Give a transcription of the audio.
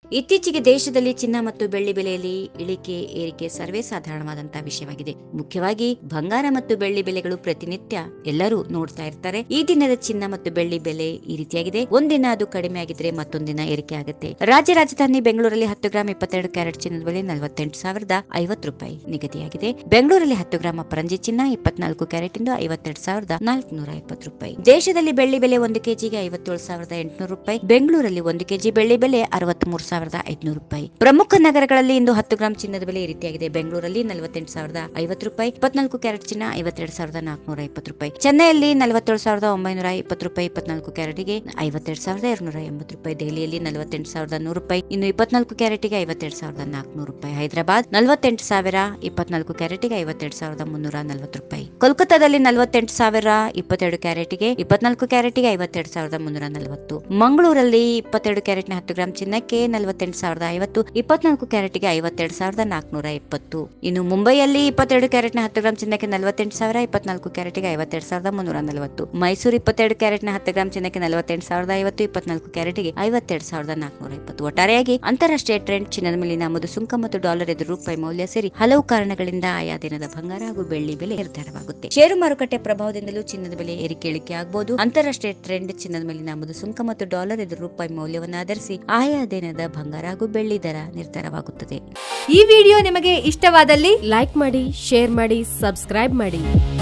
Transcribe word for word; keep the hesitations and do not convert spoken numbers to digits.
ಇತ್ತೀಚೆಗೆ ದೇಶದಲ್ಲಿ ಚಿನ್ನ ಮತ್ತು ಬೆಳ್ಳಿ ಬೆಲೆಯಲ್ಲಿ ಇಳಿಕೆ ಏರಿಕೆ ಸರ್ವೇ ಸಾಧಾರಣವಾದಂತಹ ವಿಷಯವಾಗಿದೆ. ಮುಖ್ಯವಾಗಿ ಬಂಗಾರ ಮತ್ತು ಬೆಳ್ಳಿ ಬೆಲೆಗಳು ಪ್ರತಿನಿತ್ಯ ಎಲ್ಲರೂ ನೋಡ್ತಾ ಇರ್ತಾರೆ. ಈ ದಿನದ ಚಿನ್ನ ಮತ್ತು ಬೆಳ್ಳಿ ಬೆಲೆ ಈ ರೀತಿಯಾಗಿದೆ. ಒಂದಿನ ಅದು ಕಡಿಮೆ ಆಗಿದ್ರೆ ಮತ್ತೊಂದಿನ ಏರಿಕೆ ಆಗುತ್ತೆ. ರಾಜ್ಯ ರಾಜಧಾನಿ ಬೆಂಗಳೂರಲ್ಲಿ ಹತ್ತು ಗ್ರಾಂ ಇಪ್ಪತ್ತೆರಡು ಕ್ಯಾರೆಟ್ ಚಿನ್ನದ ಬೆಲೆ ನಲವತ್ತೆಂಟು ಸಾವಿರದ ಐವತ್ತು ರೂಪಾಯಿ ನಿಗದಿಯಾಗಿದೆ. ಬೆಂಗಳೂರಲ್ಲಿ ಹತ್ತು ಗ್ರಾಂ ಅಪರಂಜಿ ಚಿನ್ನ ಇಪ್ಪತ್ನಾಲ್ಕು ಕ್ಯಾರೆಟ್ ಇಂದು ಐವತ್ತೆರಡು ಸಾವಿರದ ನಾಲ್ಕುನೂರ ಇಪ್ಪತ್ತು ರೂಪಾಯಿ. ದೇಶದಲ್ಲಿ ಬೆಳ್ಳಿ ಬೆಲೆ ಒಂದು ಕೆಜಿಗೆ ಐವತ್ತೇಳು ಸಾವಿರದ ಎಂಟುನೂರು ರೂಪಾಯಿ. ಬೆಂಗಳೂರಲ್ಲಿ ಒಂದು ಕೆಜಿ ಬೆಳ್ಳಿ ಬೆಲೆ ಅರವತ್ಮೂರು ಸಾವಿರದ ಐದುನೂರು ರೂಪಾಯಿ. ಪ್ರಮುಖ ನಗರಗಳಲ್ಲಿ ಇಂದು ಹತ್ತು ಗ್ರಾಂ ಚಿನ್ನದ ಬೆಲೆ ಈ ರೀತಿಯಾಗಿದೆ. ಬೆಂಗಳೂರಲ್ಲಿ ನಲವತ್ತೆಂಟು ಸಾವಿರದ ಐವತ್ತು ರೂಪಾಯಿ, ಇಪ್ಪತ್ನಾಲ್ಕು ಕ್ಯಾರೆಟ್ ಚಿನ್ನ ಐವತ್ತೆರಡು ಸಾವಿರದ ನಾಲ್ಕುನೂರ ಇಪ್ಪತ್ತು ರೂಪಾಯಿ. ಚೆನ್ನೈಯಲ್ಲಿ ನಲವತ್ತೇಳು ಸಾವಿರದ ಒಂಬೈನೂರ ಇಪ್ಪತ್ತು ರೂಪಾಯಿ, ಇಪ್ಪತ್ನಾಲ್ಕು ಕ್ಯಾರೆಟ್ಗೆ ಐವತ್ತೆರಡು ಸಾವಿರದ ಎರಡ್ನೂರ ಎಂಬತ್ತು ರೂಪಾಯಿ. ದೆಹಲಿಯಲ್ಲಿ ನಲವತ್ತೆಂಟು ಸಾವಿರದ ನೂರು ರೂಪಾಯಿ, ಇನ್ನು ಇಪ್ಪತ್ನಾಲ್ಕು ಕ್ಯಾರೆಟ್ಗೆ ಐವತ್ತೆರಡು ಸಾವಿರದ ನಾಲ್ಕುನೂರು ರೂಪಾಯಿ. ಹೈದರಾಬಾದ್ ನಲವತ್ತೆಂಟು ಸಾವಿರ, ಇಪ್ಪತ್ನಾಲ್ಕು ಕ್ಯಾರೆಟ್ಗೆ ಐವತ್ತೆರಡು ಸಾವಿರದ ಮುನ್ನೂರ ನಲವತ್ತು ರೂಪಾಯಿ. ಕೋಲ್ಕತ್ತಾದಲ್ಲಿ ನಲವತ್ತೆಂಟು ಸಾವಿರ, ಇಪ್ಪತ್ತೆರಡು ಕ್ಯಾರೆಟ್ಗೆ ಇಪ್ಪತ್ನಾಲ್ಕು ಕ್ಯಾರೆಟ್ಗೆ ಐವತ್ತೆರಡು ಸಾವಿರದ ಮುನ್ನೂರ ನಲವತ್ತು. ಮಂಗಳೂರಲ್ಲಿ ಇಪ್ಪತ್ತೆರಡು ಕ್ಯಾರೆಟ್ನ ಹತ್ತು ಗ್ರಾಂ ಚಿನ್ನಕ್ಕೆ ನಲವತ್ತೆಂಟು ಸಾವಿರದ ಐವತ್ತು, ಇಪ್ಪತ್ನಾಲ್ಕು ಕ್ಯಾರೆಟ್ಗೆ ಐವತ್ತೆರಡು ಸಾವಿರದ ನಾಲ್ಕುನೂರ ಇಪ್ಪತ್ತು. ಇನ್ನು ಮುಂಬೈಯಲ್ಲಿ ಇಪ್ಪತ್ತೆರಡು ಕ್ಯಾರೆಟ್ನ ಹತ್ತು ಗ್ರಾಂ ಚಿನ್ನಕ್ಕೆ ನಲವತ್ತೆಂಟು ಸಾವಿರ, ಇಪ್ಪತ್ನಾಲ್ಕು ಕ್ಯಾರೆಟ್ಗೆ ಐವತ್ತೆರಡು ಸಾವಿರದ ಮುನ್ನೂರ ನಲವತ್ತು. ಮೈಸೂರು ಇಪ್ಪತ್ತೆರಡು ಕ್ಯಾರೆಟ್ನ ಹತ್ತು ಗ್ರಾಂ ಚಿನ್ನಕ್ಕೆ ನಲವತ್ತೆಂಟು ಸಾವಿರದ ಐವತ್ತು, ಇಪ್ಪತ್ನಾಲ್ಕು ಕ್ಯಾರೆಟ್ಗೆ ಐವತ್ತೆರಡು ಸಾವಿರದ ನಾಲ್ಕುನೂರ ಇಪ್ಪತ್ತು. ಒಟ್ಟಾರೆಯಾಗಿ ಅಂತಾರಾಷ್ಟ್ರೀಯ ಟ್ರೆಂಡ್ ಚಿನ್ನದ ಮೇಲಿನ ಆಮದು ಸುಂಕ ಮತ್ತು ಡಾಲರ್ ಎದುರು ರೂಪಾಯಿ ಮೌಲ್ಯ ಸೇರಿ ಹಲವು ಕಾರಣಗಳಿಂದ ಆಯಾ ದಿನದ ಬಂಗಾರ ಹಾಗೂ ಬೆಳ್ಳಿ ಬೆಲೆ ನಿರ್ಧಾರವಾಗುತ್ತೆ. ಷೇರು ಮಾರುಕಟ್ಟೆ ಪ್ರಭಾವದಿಂದಲೂ ಚಿನ್ನದ ಬೆಲೆ ಏರಿಕೆ ಇಳಿಕೆ ಆಗಬಹುದು. ಅಂತಾರಾಷ್ಟ್ರೀಯ ಟ್ರೆಂಡ್ ಚಿನ್ನದ ಮೇಲಿನ ಆಮದು ಸುಂಕ ಮತ್ತು ಡಾಲರ್ ಎದುರು ರೂಪಾಯಿ ಮೌಲ್ಯವನ್ನು ಆಧರಿಸಿ ಆಯಾ ದಿನದ ಬಂಗಾರ ಹಾಗೂ ಬೆಳ್ಳಿ ದರ ನಿರ್ಧಾರವಾಗುತ್ತದೆ. ಈ ವಿಡಿಯೋ ನಿಮಗೆ ಇಷ್ಟವಾದಲ್ಲಿ ಲೈಕ್ ಮಾಡಿ, ಶೇರ್ ಮಾಡಿ, ಸಬ್ಸ್ಕ್ರೈಬ್ ಮಾಡಿ.